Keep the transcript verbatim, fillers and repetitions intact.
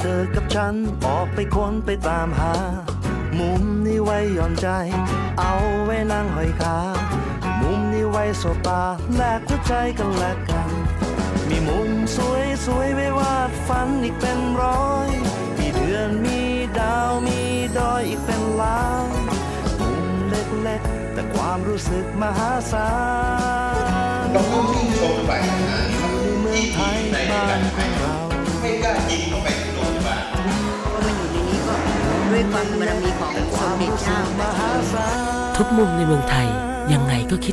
เธอกับฉันออกไปค้นไปตามหามุมนี้ไว้หย่อนใจเอาไว้นั่งห้อยขามุมนี้ไว้สบตาแลกหัวใจกันแลกกันมีมุมสวยสวยไว้วาดฝันอีกเป็นร้อยมีเดือนมีดาวมีดอยอีกเป็นล้านมุมเล็กๆแต่ความรู้สึกมหาศาลต้องชื่นชมฝ่ายทหารที่ทีมในการแข่งไม่กล้ายิงเข้าไปที่โรงพยาบาลว่ามันอยู่ในนี้ก็ด้วยความบารมีของสมเด็จเจ้าทุกมุมในเมืองไทยยังไงก็คิด